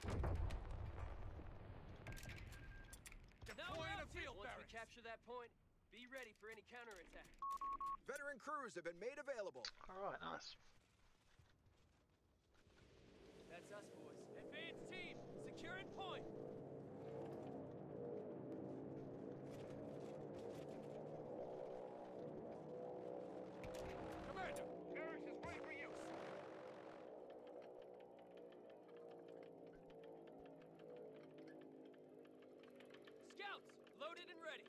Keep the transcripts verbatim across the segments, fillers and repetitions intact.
Deploying a field Once we barracks. capture that point, be ready for any counterattack. Veteran crews have been made available. Alright, nice. That's us, boys. Advance team, securing point. Commander, barracks is ready for use. Scouts, loaded and ready.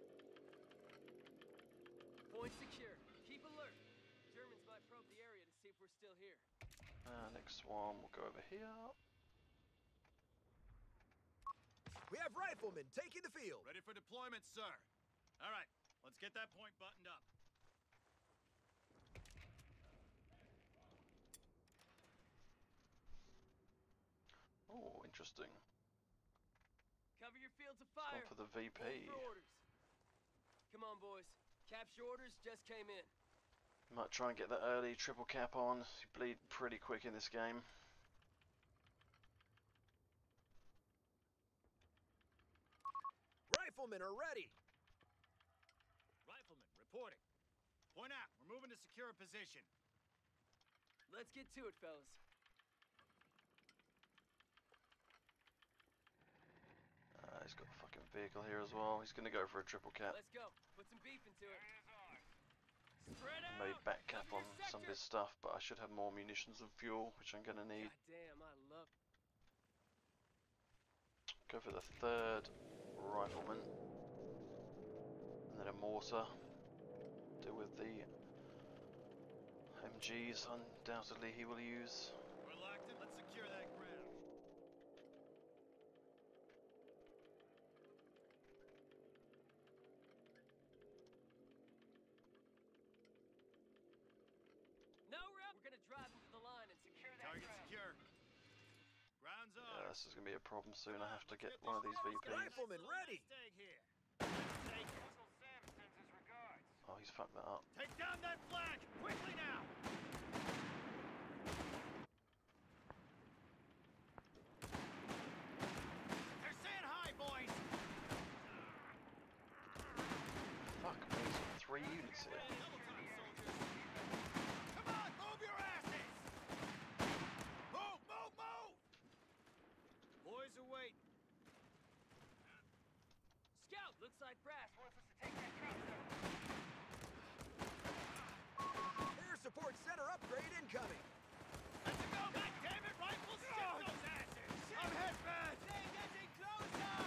Point secure. Keep alert. Germans might probe the area to see if we're still here. Uh, next one, we'll go over here. We have riflemen taking the field. Ready for deployment, sir. All right, let's get that point buttoned up. Oh, interesting. Cover your fields of One fire. for the V P. Wait for orders. Come on, boys. Capture orders just came in. Might try and get that early triple cap on. You bleed pretty quick in this game. Riflemen are ready. Riflemen, reporting. Point out, we're moving to secure a position. Let's get to it, fellas. Uh, he's got a fucking vehicle here as well. He's gonna go for a triple cap. Let's go. Put some beef into it. Spread out. Maybe back cap Cover on your some of sector. his stuff, but I should have more munitions and fuel, which I'm gonna need. God damn, I love. Go for the third rifleman. And then a mortar. Deal with the M Gs, undoubtedly he will use. We're locked in. Let's secure that ground. No route. We're gonna drive into the line and secure that Target ground. secure. Ground's Yeah, on. this is gonna be a problem soon. I have to get one of these V Ps. Riflemen ready. Stay here. Take it. Uncle Sam sends his regards. Oh, he's fucked that up. Take down that flag! Quickly now! They're saying hi, boys! Fuck, me, he's got three units here. Double time, soldiers! Come on, move your asses! Move, move, move! Boys are waiting. Scout, looks like Brass wants us to take that drop zone. Air support center upgrade incoming. Let's go back, damn it! Rifles, shoot those asses! I'm hit, man! They're getting closer!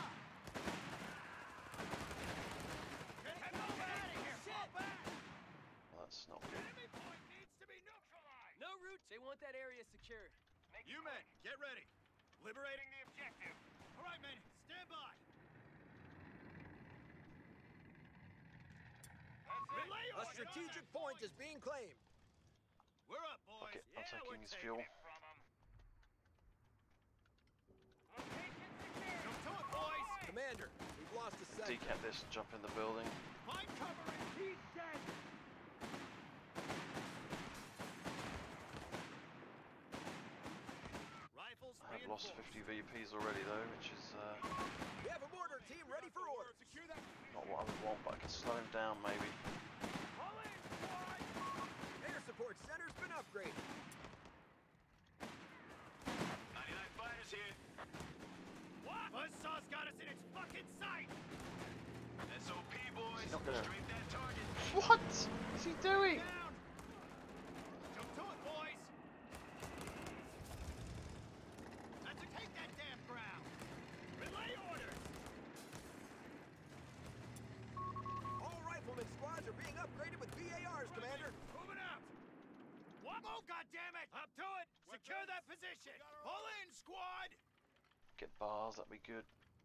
Get them over out of here! Fall back! Well, that's not good. Enemy point needs to be neutralized! No route. They want that area secured. Make You it men, quick. get ready. Liberating Getting the objective. All right, men, stand by. That's it. Relay A order. strategic point is being claimed. We're up, boys. Okay, I'm yeah, taking we're his taking fuel. it. From 'em. Location secured. Jump to it, boys. Commander, we've lost a sector. Decap this and jump in the building. Find cover and keep dead. Rifles I have lost reinforced. fifty V Ps already though, which is uh, We have a mortar team ready for orders. Secure that. not what I would want, but I can slow him down maybe. Pull in, squad. Air support center's been upgraded. ninety-nine fighters here. What? Buzzsaw's got us in its fucking sight. S O P, boys. He's not gonna- Straight that target. What is he doing? Down. Jump to it, boys. That's to take that damn ground. Relay orders. All riflemen squads are being upgraded with B A Rs, Commander. Moving out. What? Oh, goddammit! Up to it. Secure that position. Pull in, squad. Get bars, that'd be good.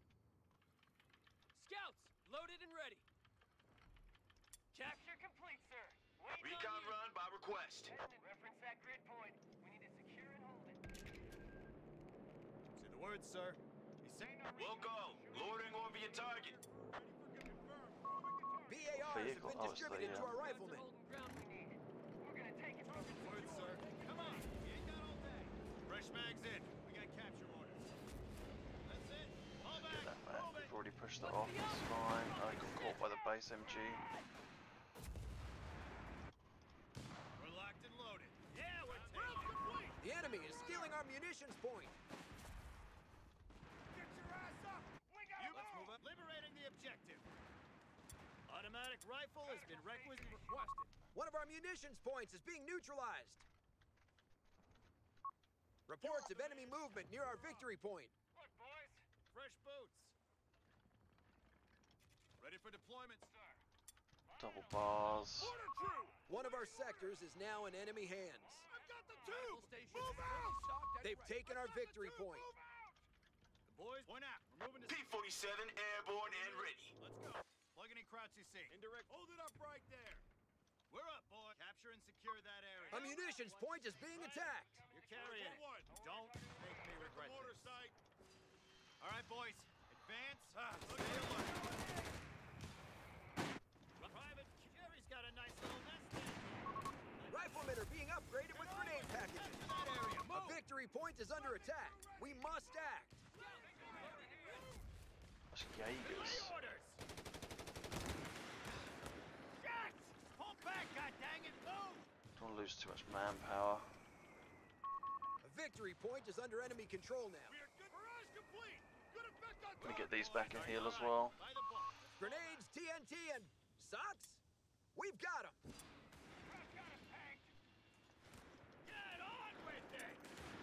Scouts, loaded and ready. Capture complete, sir. Wait Recon on you. run by request. Reference that grid point. We need to secure and hold it. Say the word, sir. He's saying no. We'll go. Lording over your target. B A Rs have Vehicle, been oh, it's the, distributed to uh, our Scouts are riflemen. holding ground. We need it. We're gonna take it. Word, sir. Come on. You ain't got all day. Fresh mags in. We got capture orders. push that off, it's fine. Oh, he got caught by the base M G. We're locked and loaded. Yeah, we're taking complete. The enemy is stealing our munitions point. Get your ass up. We got you let's move up. Liberating the objective. Automatic rifle has been requisite requested. One of our munitions points is being neutralized. Reports of enemy movement near our victory point. Look, boys. Fresh boots. Ready for deployment, sir. Double bars. Order true. One of our sectors is now in enemy hands. I've got the tube. Move out. They've taken our victory point. The boys, point out. We're moving to P forty-seven airborne and ready. Let's go. Plug any Krauts you see. Indirect. Hold it up right there. We're up, boy. Capture and secure that area. A munitions point is being attacked. You're carrying it. Don't make me regret this. Sight. All right, boys. Advance. Ah, stay alert. Private Jerry's got a nice little nest in. Riflemen are being upgraded with grenade packages. That area. A victory point is under attack. We must act. That's Jaegers. Orders. Yes! Pull back, goddanggit! Move! Don't lose too much manpower. A victory point is under enemy control now. We are good. Barrage complete. Good effect on Gonna get these back in heal as well. By the book. Grenades, T N T, and socks? We've got them. Get on with it!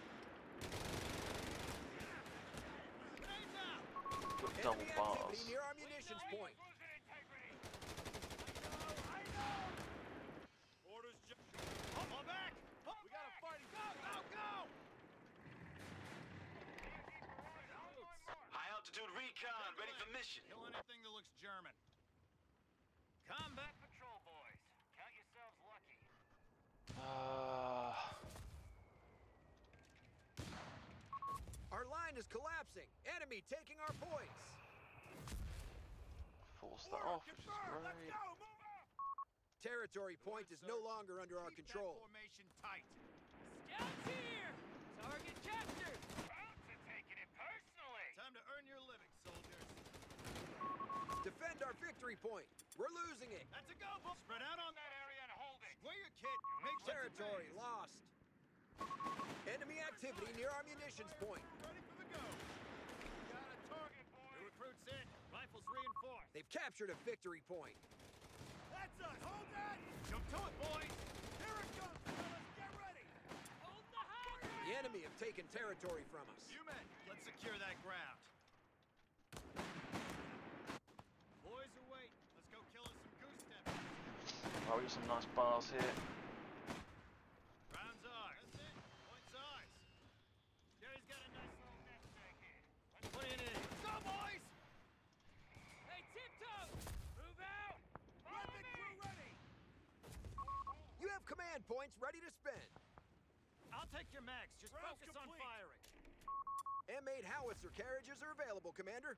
Grenades out! Got double Enemy bars. activity near our munitions point. Losing integrity. I know! Orders ju- Pull pull back! Pull we gotta fight him! Go, go, go! High altitude recon, ready for mission. Kill anything that looks German. Combat Patrol boys. Count yourselves lucky. Uh, Our line is collapsing. Enemy taking our points. force that off, which is great. Move out! Territory point is no longer under our Keep control. That formation tight. Scouts here! Target captured! Krauts are taking it personally. Time to earn your living, soldiers. Defend our victory point. We're losing it. That's a go. Bull. Spread out on That area and hold it. Square your kit. Make sure Territory lost. Enemy activity near our munitions point. ready for the go. Got a target, boy. New recruits in. Rifles reinforced. They've captured a victory point. That's us. Hold that. Jump to it, boys. Here it comes, fellas. Get ready. Hold the high The enemy have taken territory from us. You men, let's secure that ground. Boys are waiting. Let's go kill us some goose steppers. Oh, we got some nice bars here. Rounds ours. That's it. Points ours. Jerry's got a nice little nest egg here. Let's put it in. Let's go, boys! Hey, tiptoe! Move out! Weapon crew ready! You have command points ready to spend. I'll take your mags. Just Round's focus on complete. firing. M eight howitzer carriages are available, Commander.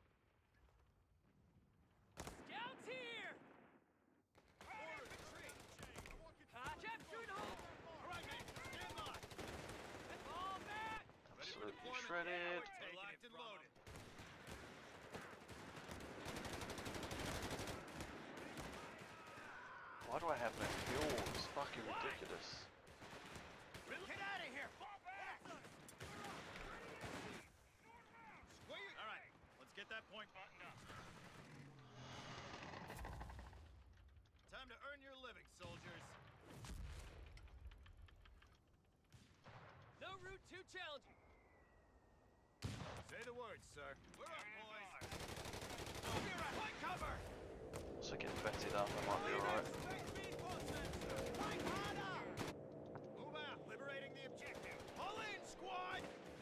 Scouts here! Order retreat. Ah, capture and hold! All right, men. Stand by. Fall back! Absolutely Deployment. shredded. We're taking locked and loaded. Why do I have no fuel? It's fucking ridiculous. Get out of here! Fall back! Square. All right, let's get that point buttoned up. Time to earn your living, soldiers. No route too challenging. Say the word, sir. We're up, boys. Move your ass. Point cover. Also getting vetted up, I might be alright. Move out. Liberating the objective. Pull in, squad.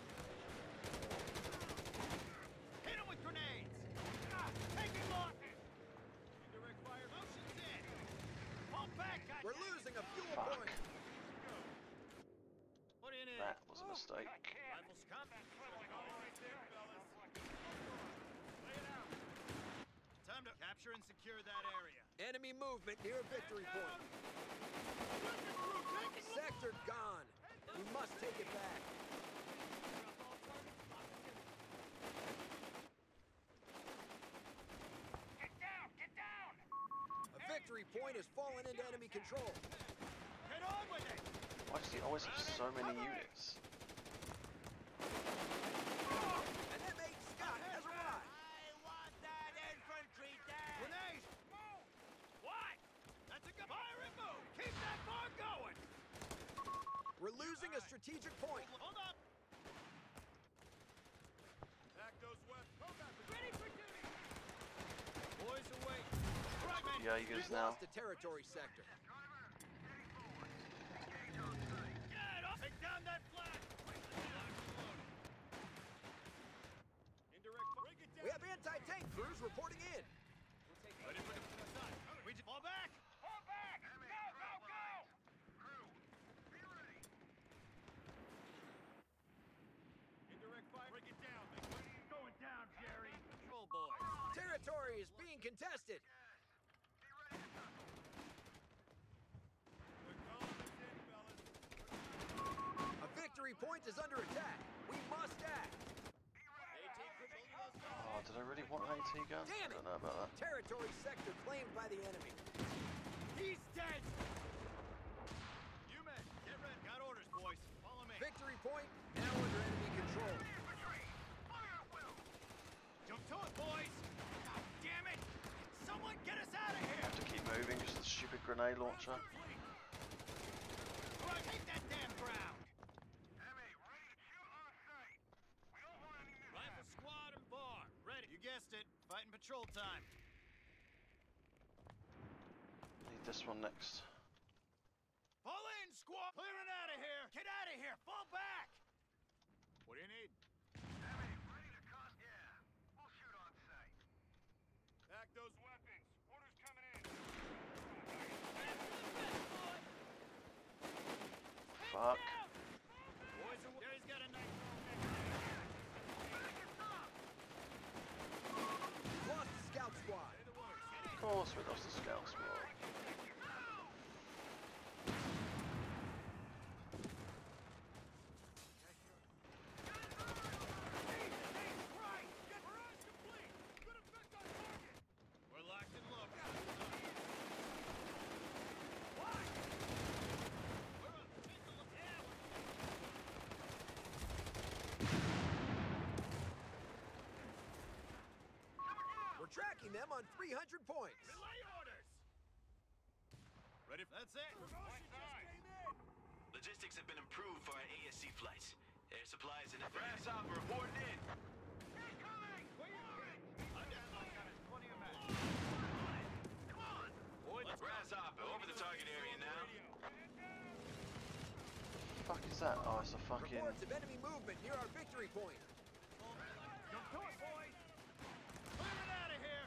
Hit him with grenades. Ah, taking losses. Indirect fire motions in. Pull back, guys. We're losing a fuel Fuck. point. Put in it. That was a mistake. Rifles come. All right there, fellas. Lay it out. Time to capture and secure that area. Enemy movement near a victory point. Sector gone. We must take it back. victory point has fallen into enemy control. Get on with it! Why does he always have so many units? And M eight Scott has arrived. I want that infantry down! Grenade! Move! What? That's a good fire and move! Keep that bar going! We're losing a strategic point. Hold up! Back those weapons. Ready for duty! Boys away. Right, man. Jaegers We've now. lost the territory sector. Get up! Take down that flag! Indirect. Bring it down. We have anti-tank crews reporting in. Ready for the side. We just fall back. Fall back! Go, go, go! Crew, be ready. Indirect fire. Bring it down. Going down, Jerry. Control boys. Territory is being contested. Be ready to tussle. We're calling this in, fellas. A victory point is under attack. We must act. Oh, did I really want an AT gun? Damn I it! don't know about that. Territory sector claimed by the enemy. He's dead. You men, get ready. Got orders, boys. Follow me. Victory point now under enemy control. Jump to it, boys. God damn it! Someone get us out of here. Have to keep moving because of the stupid grenade launcher. All right, take that damn ground. M eight, ready to shoot on sight. We don't want any mishaps. Rifle squad and bar. Ready. You guessed it. Fighting patrol time. Need this one next. Fall in, squad. Clearing out of here. Get out of here. Fall back. What do you need? M eight, ready to cost. Yeah, we'll shoot on sight. Pack those Weapons, orders coming in. Fuck. boys. Are... Jerry's got a knife. We've lost the scout squad. Of course we lost the scout squad. We're locked and loaded. We're tracking them on three hundred points. Relay orders. Ready? That's it. Promotion just came in. Logistics have been improved for our A S C flights. Air supplies and a grasshopper reporting in. Incoming! I'm down like on it. twenty of men. Come on! Boys, Grasshopper over the target area now. Fuck is that? Oh, it's a fucking. Reports of enemy movement near our victory point. jump to it, boys. Clear it out of here.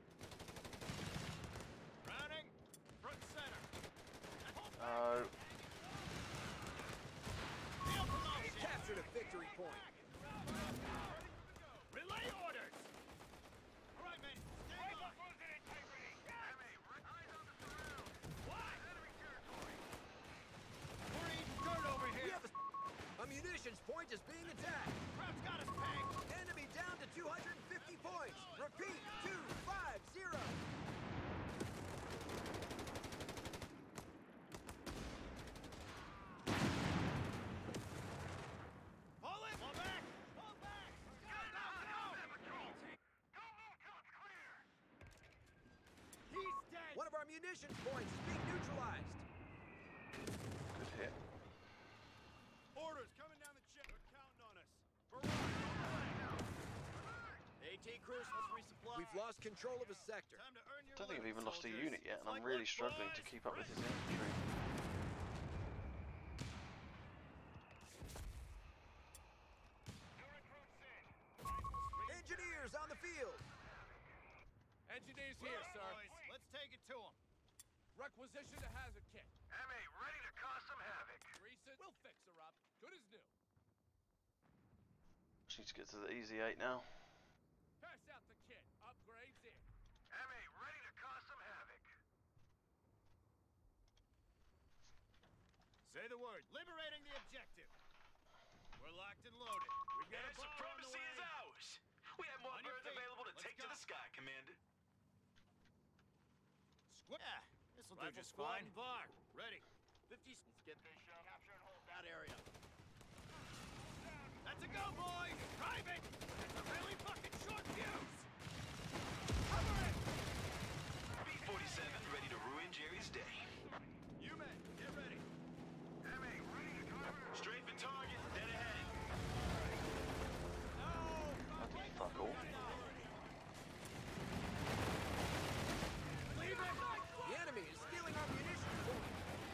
Browning, front and center. Oh, Deal promotion. Captured a victory point. Relay orders. All right, men. Stay on. M eight, eyes on the surround. What? Enemy territory. We're eating dirt over We here. have a, a munitions point is being attacked. Crap's got us pegged. Enemy down to two hundred fifty points. Repeat, two five zero. Pull it. Pull back. Pull back. Go, go, go. Don't move till it's clear. He's dead. One of our munitions points is being neutralized. good hit. Orders coming down the chip. They're counting on us. AT crews, let's resupply. We've lost control of a sector. Time to earn your I don't think I've living, even lost a soldiers. unit yet, and It's I'm like really what, struggling to boys? keep up with his infantry. New recruits in. Engineers on the field. Engineers Here, here, sir. boys. Let's take it to them. Requisition a hazard kit. M eight, ready to cause some havoc. Recent. We'll fix her up. Good as new. Just need to get to the easy eight now. Pass out the kit. Upgrades in. M eight, ready to cause some havoc. Say the word. Liberating the objective. We're locked and loaded. We've got Air a bar on the supremacy way. is ours. We have more On your birds feet. available to Let's take to go. the sky, Commander. Squ- yeah, This'll do just fine. Var, ready. fifty. Let's get this show. Capture and hold that area. That's a go, boys! Drive it! It's a really fucking short fuse! Cover it! B forty-seven ready to ruin Jerry's day. You men, get ready. Enemy, ready to cover. Strafe and target, dead ahead. Fucking fuck all. Leave it! The enemy is stealing our munitions point.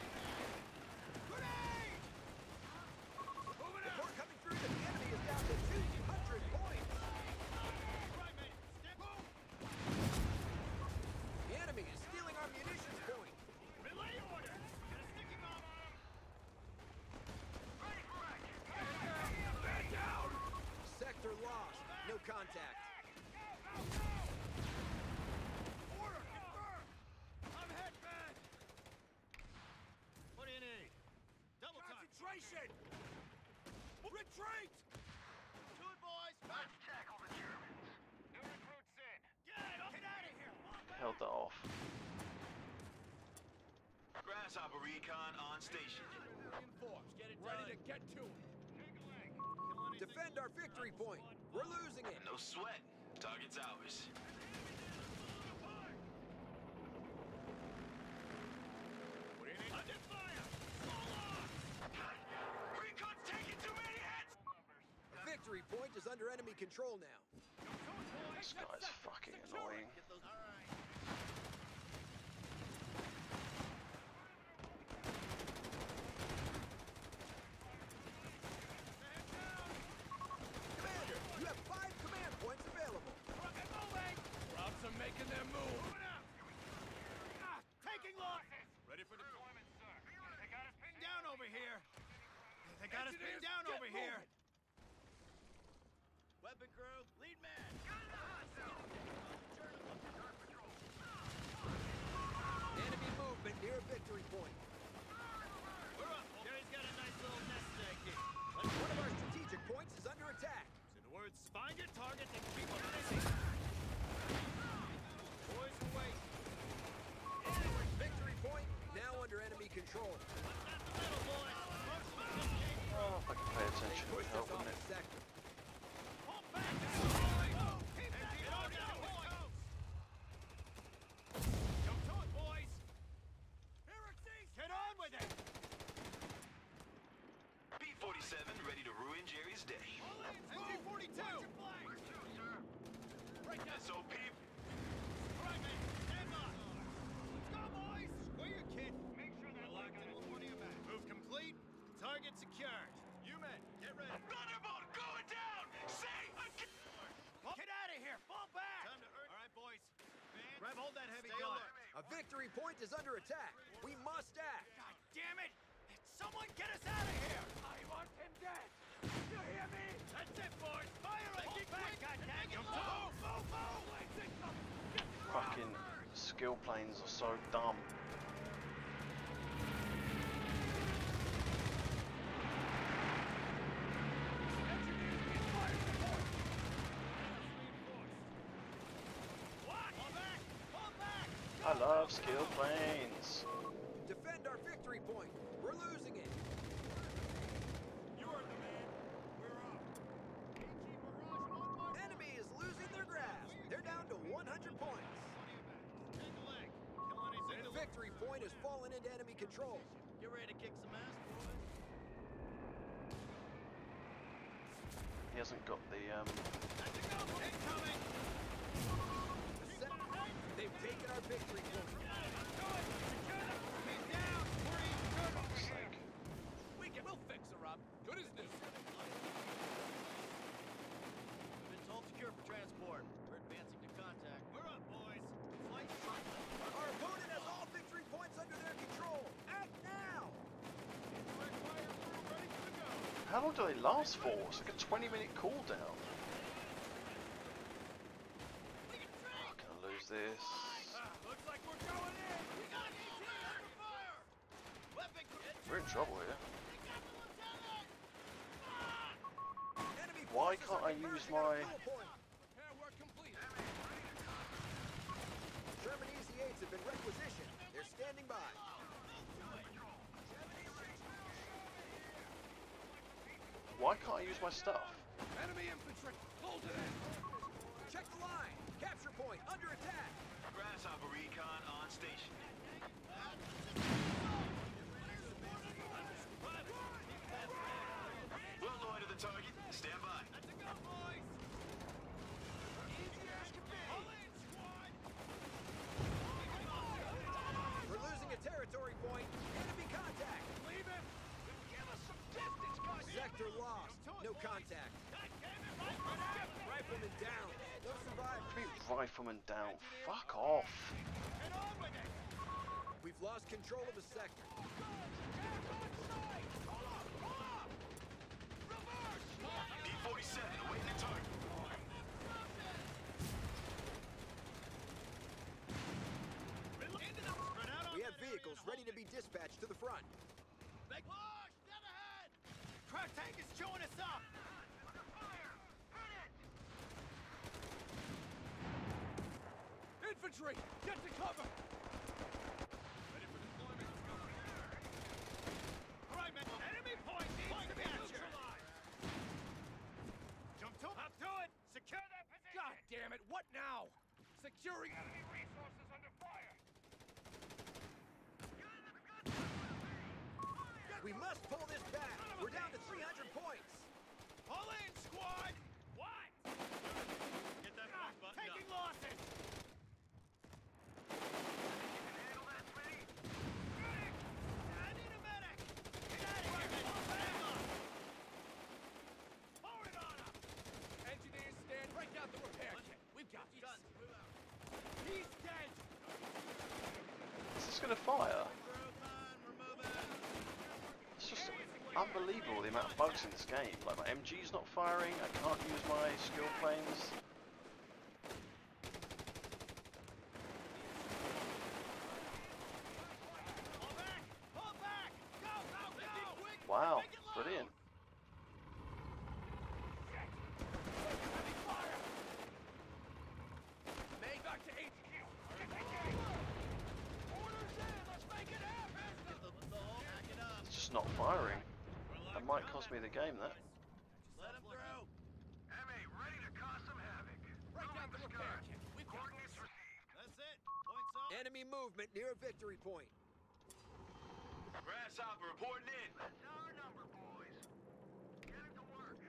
Grenade! Moving out! Report coming through that the enemy is down to two hundred points. Right, mate. Step home! The enemy is stealing our munitions point. Relay order! Get a sticky bomb on him! Ready for action. Man down! Sector lost. No contact. Order confirmed! I'm hit, man! What do you need? Double time! Concentration! Retreat! To it, boys! Let's tackle the Germans. New recruits in. Get it! Get out of here! Held that off. Grasshopper recon on station. Reinforced. Get it Ready done. to get to it. Take a leg. Defend our victory point. We're losing it. No sweat. Target's ours. What do you need? Under fire! Fall off! Recon's taking too many hits! The victory point is under enemy control now. This guy's fucking annoying. Get those. All right. Commander, you have five command points available. Rocket moving! Robs are making their move. Moving out! Ah, taking losses! Ready for Deployment, sir. They got us pinned down over here. They got us pinned Engineers, down get over here. moving. Weapon crew, lead man. Enemy movement near a victory point. We're up. Jerry's got a nice little nest egg here. One of our strategic points is under attack. In the words, find your target and keep them busy. Boys, wait. Victory point now under enemy control. That's the middle, boys. Oh, if I could pay attention, it would Push help, us off wouldn't the it? sector. Pull back. Keep that on down, boys. Go to it, boys. Hierarchies, get on with it. B forty-seven ready to ruin Jerry's day. M G forty-two. Break that. S O P. Right, man. Stand by. Let's go, boys. Square your kid. Make sure they're locked in. Move complete. Target secured. You men, get ready. Thunderbolt going down! Say again! Get out of here. Fall back. Time to earn. All right, boys. Grab hold that heavy gun. A victory point is under attack. We must act. God damn it! Someone get us out of here! I want him dead! You hear me? That's it, boys! Fire and hold back, goddammit! Move, move, move! Fucking skill planes are so dumb. What? Fall back! Fall back! I love skill planes. Defend our victory point. We're losing it. You are the man. We're up. Enemy is losing their grasp. They're down to one hundred points. Take a leg. Kill anything The that victory point has fallen into enemy control. Get ready to kick some ass, boys. He hasn't got the um. That's a go! Incoming! The set- They've taken our victory point. Do it! Secure them! He's down! Three, good! Fuck's sake. We can. We'll fix her up. Good as new. Been told secure for transport. We're advancing to contact. We're up, boys. Flight shot. Our opponent has all victory points under their control. Act now! Direct fire crew ready to go. How long do they last for? It's like a twenty minute cooldown. I'm gonna lose this. Ah, looks like we're going in. We got E T under fire. Weapon crew. We're in trouble here. They got the lieutenant. Enemy Why forces can't are I use converging on my- a full point. Repair work complete. German Easy eights have been requisitioned. They're standing by. Why can't I use my stuff? Enemy infantry! Hold it in! Check the line. Capture point under attack. Grasshopper recon on station. Well, Lloyd to the target. Stand by. We're losing a territory point. Enemy contact. Leave him! Give us some distance, goddammit! Sector lost. No contact. Rifleman down. No survivors. Three riflemen down. Fuck off. Get on with it! We've lost control of the sector. Attack on sight! Hold up! Hold up! Reverse! B forty-seven awaiting the target. We have vehicles ready to be dispatched to the front. Big push! Dead ahead! Crack tank is chewing us up! Infantry! Get to cover! All right, man. Enemy point needs to be neutralized! Jump to up to it! Secure that position! God damn it, what now? Securing... Enemy resources under fire. We must pull this back. We're down to three hundred points. Pull in, squad! What? Get that ah, button taking up. Losses! Handle that, Smitty. Medic! I need a medic! Get out of here! Bam up! Forward on up! Engineers stand, break out the repair kit. We've got this. He's dead! Is this gonna fire? It's just unbelievable the amount of bugs in this game. Like my M G's not firing, I can't use my skill planes. Pull back! Pull back! Go, go, go! Wow, Make it loud. brilliant. Heavy fire! Made back to H Q. Orders in! Let's make it happen! It's just not firing. That might cost me the game, that. Let him through! M A ready to cause some havoc. Break out the repair kit. We've got Coordinates this. received. That's it! Points up! Enemy movement near a victory point. Grasshopper reporting in. That's our number, boys. Getting to work.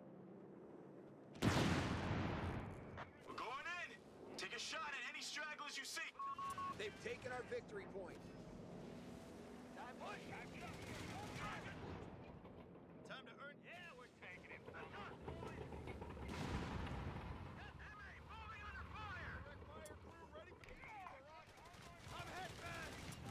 We're going in. Take a shot at any stragglers you see. They've taken our victory point. Time push! Time to earn... Yeah, we're taking it! That's us, boys. M A moving under fire. Fire crew ready for... I'm head back!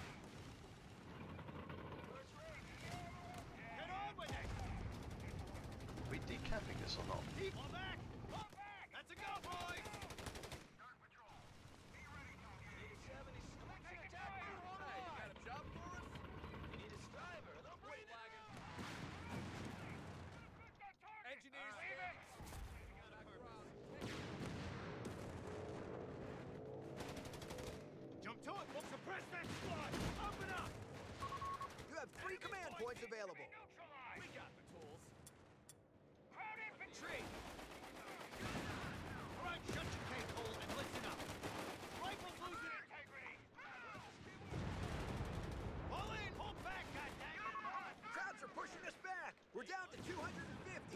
Get on with it! Are we decapping this or not? Pull back! Pull back! That's a go, boys! Dark Patrol. Be ready to engage. seventy Hey, you got a job for us? You need a striver, a little breathe wagon. Engineers Leave stand. Jump to it! We'll suppress that squad! Open up! You have three command points available. We got the tools. Crowd infantry! All right, shut your cake hole and listen up. Rifles losing integrity! Pull in! Pull back, goddammit! Crowds are pushing us back. We're down to two hundred fifty.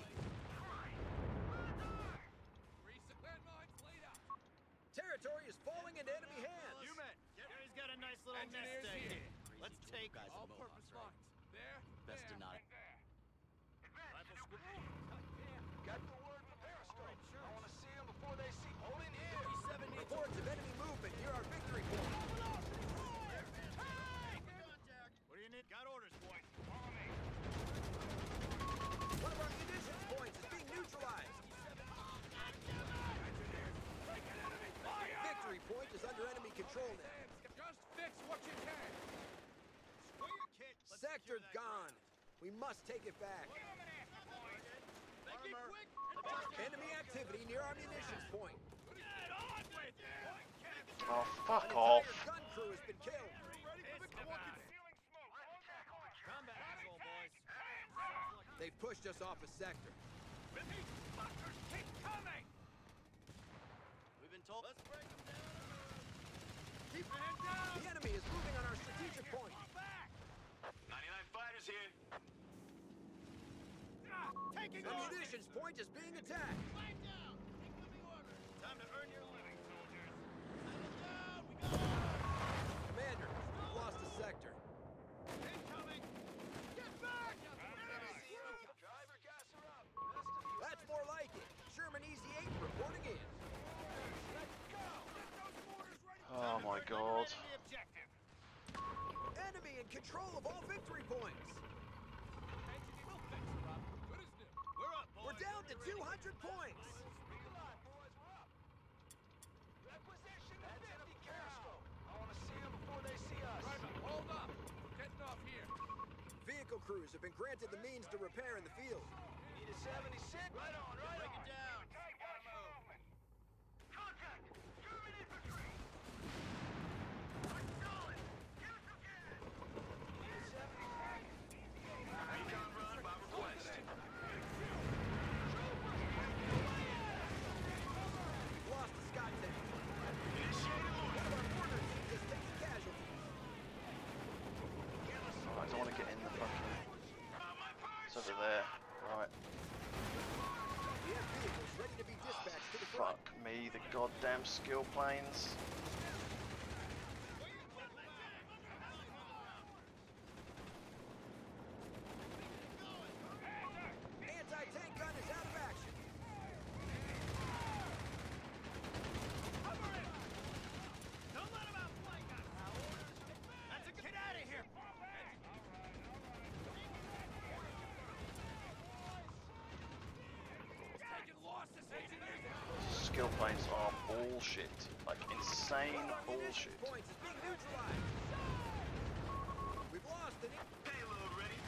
Recent landmines laid out. Territory is falling into enemy hands. You men, Gary's got a nice little Engineers nest egg here. here. Let's take it. All-purpose lines. There. Best to there. not. Advance, new Got the word from Periscope. I want to see them before they see. Hold in here. Reports of enemy movement near our victory point. What do you need? Got orders, boy. One of our munitions points is being neutralized. Victory point is under enemy control now. Just fix what you can. Square your kit. Let's Sector secure that gone. We must take it back. Make it quick. Enemy activity near our munitions point. Get on with it. Oh, fuck An off. entire gun crew has been killed. They've pushed us off a sector. But these fuckers keep coming! We've been told. Let's break them down. Keep your head down! The enemy is moving on our strategic point. Fall back! ninety-nine fighters here. Ah, taking The off! munitions point is being attacked. Line down! Incoming order! Time to earn your living, soldiers! Settle down! We got it! Commander, we've lost a sector. Incoming! Get back! Driver, gas her up. That's more like it. Sherman Easy eight reporting in. Let's go! Get those mortars ready! Oh my god. The objective! Enemy in control of all victory points. We'll fix it, Rob. Good as new. We're up, boys! We're down to two hundred points. Requisition at fifty Carrasco. I want to see them before they see us. Driver, hold up. We're getting off here. Vehicle crews have been granted the means to repair in the field. Need a seventy-six? Right on, right Break on. it down! Contact! German infantry! We're solid! Give us some gas! Need a seventy-six? Recon run by request. We've lost the Scott tank. Initiating One order. of our corner teams is taking casualties. Oh, I don't want to get in the fucking. On my It's parts. over there. Right. We have vehicles ready to be dispatched to the front. Fuck me, the goddamn skill planes. Anti-tank gun is out of action. Cover it! Don't let them outflank us! That's a get out of here! Taking losses, engineers. Skill planes are bullshit. Like insane One of our munitions bullshit. points is being neutralized. We've lost an... Payload ready.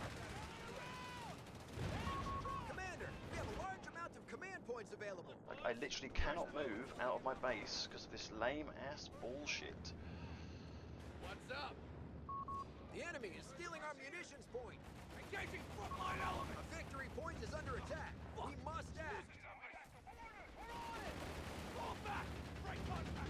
Commander, we have a large amount of command points available. Like I literally cannot move out of my base because of this lame ass bullshit. What's up? The enemy is stealing our munitions point. Engaging frontline element. A victory point is under attack. We must act. Fall back. Break contact.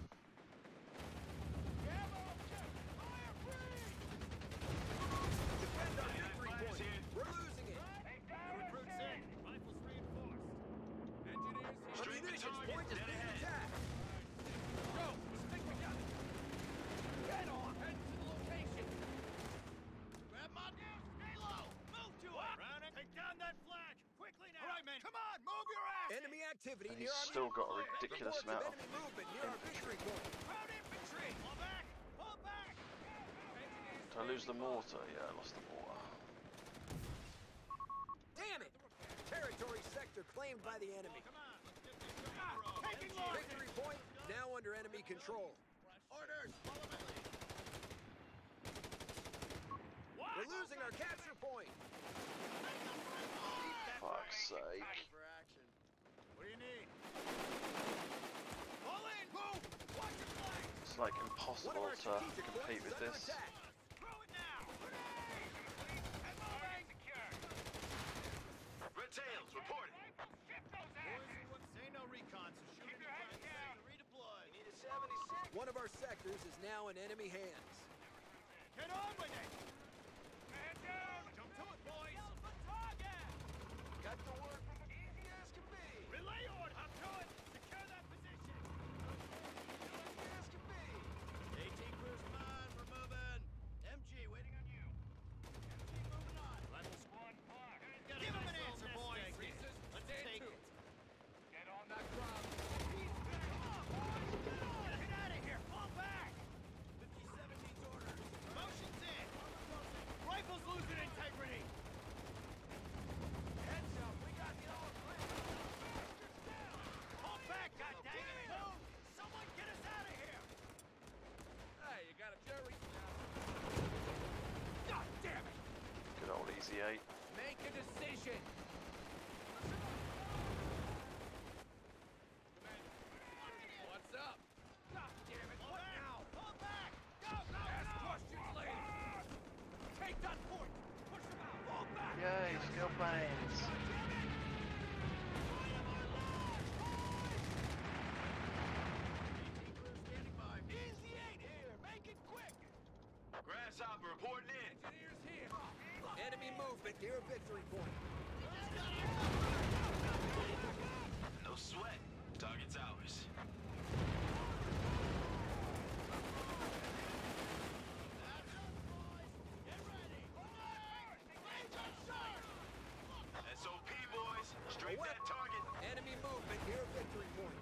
Defend our victory point. We're losing it. Recruits in! Rifles reinforced! Engineers Our here. Straight munitions target, point is dead being ahead. attacked. Go. Stick together. Get on. Head to the location. Grab my news! Stay low! Move to it! Round it! Take down that flag! Quickly now! Alright, men! Come on! Move your ass! Enemy activity And near he's our still got a munitions ridiculous point. amount Reports of of enemy movement near our victory point. Crowd infantry! Fall back! Fall back! Did I lose the mortar? Yeah, I lost the mortar. Damn it! Territory sector claimed by the enemy. Come on! Let's get this ah, taking losses! Victory point now under enemy control. Orders! Follow my lead! What? We're losing our capture point. Fuck's sake. Ready for action. What do you need? Fall in! Move! Watch your flank! It's like One of impossible our to strategic compete points is with under this. attack. Throw it now! Grenade! And moving! Red Tails, reporting. Boys, say no recon, so shoot your heads down. Redeploy. Need a seventy-six. One of our sectors is now in enemy hands. Get on with it! Man down! Jump to it, boys! Target! Got the work easy as can be. Relay order! Up to it! Secure that position! Easy as can be. AT crews, come on, we're moving! M G, waiting on you. M G, moving on. Rifle squad, park. Give him an answer, boys! Let's take it. Get on that ground. Get out of here! Fall back! fifty-seven needs orders. Motion's in. planes. Easy eight here. Make it quick. Grasshopper reporting in. Engineers here. Enemy movement near victory point. No sweat. Target's ours. S O P boys, straight that target. Enemy movement near victory point.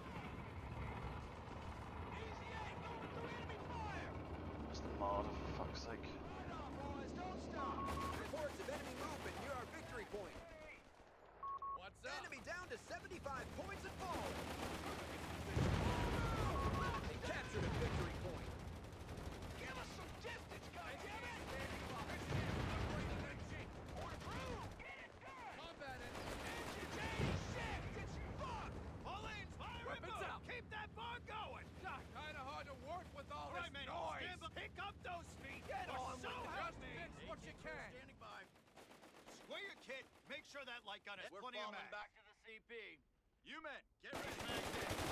Where's the marder, for fuck's sake? Boys, don't stop. Reports of enemy movement near our victory point. What's up? Enemy down to seventy-five points and falling. Captured a victory point. Give us some distance, guys. Combat it. Weapons out! Keep that bar going! Kinda hard to work with all All right, this man, noise. stand by. Pick up those feet! Get on so with it! help me. Fix what you can. Standing by. Square your kit. Make sure that light gun has We're plenty of falling mag. back to the C P. You men, get ready, mag.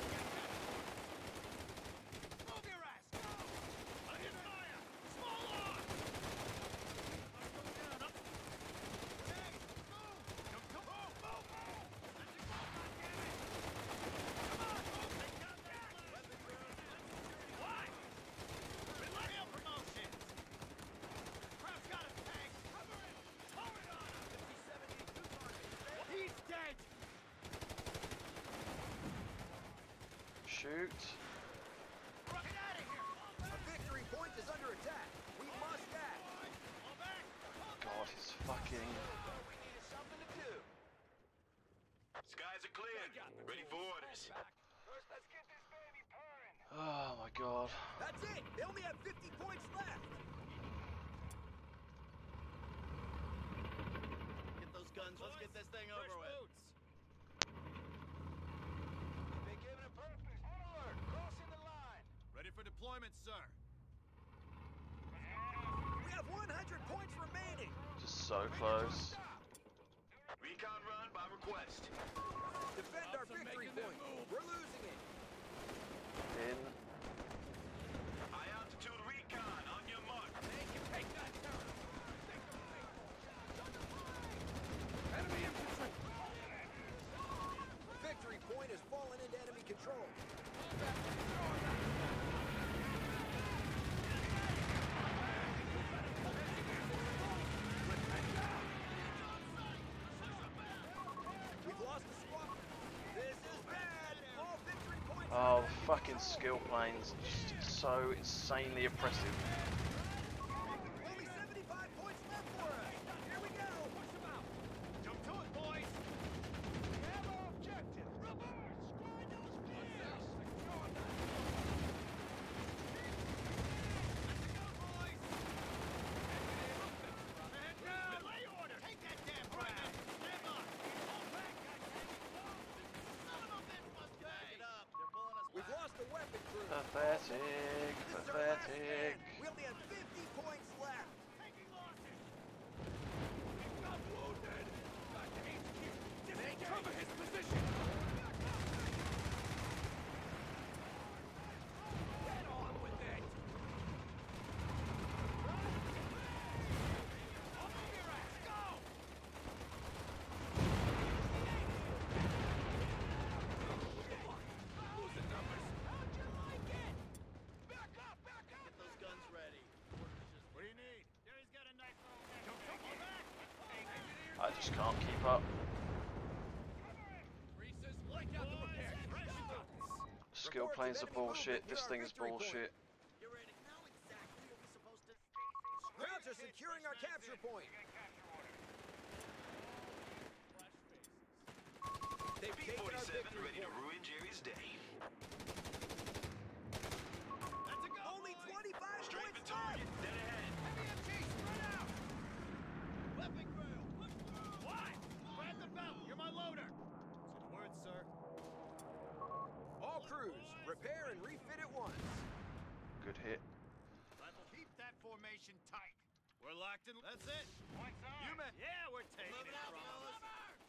Move your ass! Go! Under fire! Small arm! Go down, up. Hey, move! Come, come, move, move, move! Let it go, goddammit! Come on, move! They got that! Weapon ground. What? Real promotions! Crowd's got a tank! Cover it! Hold it on him! fifty-seven eighty-two target. He's dead! Shoot. Get out of here! A victory point is under attack. We must act. Fall back! God, he's fucking. We needed something to do. Skies are clear. Ready for orders. First, let's get this baby purring. Oh my god. That's it. They only have fifty points left. Get those guns. Let's get this thing over with. Been given a purpose. On alert. Crossing the line. Ready for deployment, sir. We have one hundred points remaining. Just so close. Recon run by request. Defend our Cops are victory making their point. move. We're losing it. In. High altitude recon on your mark. Take that turn. Enemy infantry. Victory point has fallen into enemy control. Combat. Ignore that. We've lost the squad. This is bad. All victory points. Oh, fucking skill planes. Just so insanely oppressive. Only seventy-five points left for us. Here we go. Push them out. Jump to it, boys. We have our objective. Reverse. Square those What's flares. up? Ignore that. Let's go, boys. Head down. Lay order. Take that damn crap. Stand by. Fall back, goddammit. Son of a bitch must back it up. They're pulling us We've lost the weapon crew. Pathetic. This is our last Pathetic. stand. We only have fifty points left. taking losses. We've got wounded. Back to H Q. Disengage. Cover his position. Get on with it. I'll move your ass. Go. Losing numbers. How'd you like it? Back up, back up. Get those guns ready. What do you need? Jerry's got a knife roll. Don't fall back. I just can't keep up. Greases, break out the repair. Skill planes are bullshit. This thing is bullshit. You ready? How exactly are we supposed to? Scouts are securing our capture point. They've P taken our forty-seven victory ready to point. ruin Jerry's day. That's a go. Only boys. twenty-five Straight points for target. left. Dead ahead. Heavy M G, spread out. Weapon crew, push through. What? Grab the belt. You're my loader. Good word, sir. All crews, repair and refit at once. Good hit. Keep that formation tight. We're We're locked in. That's it. Points on. You bet. Yeah, we're taking Moving it out, from 'em. fellas.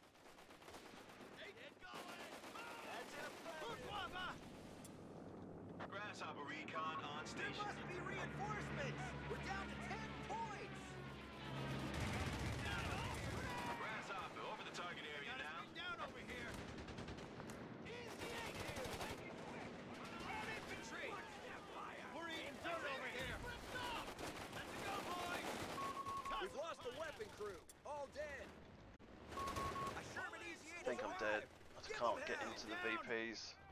Get going. That's it, Luftwaffe! Grasshopper recon on There station. must be reinforcements. We're down to ten points. Grasshopper over the target area Got us now. beat down over here. Easy eight here. Ground infantry. We're eating dirt over here. Let's go, boys. We've lost the weapon crew. All dead. A Sherman Easy I think I'm dead. I Give can't them get hell. into the V Ps.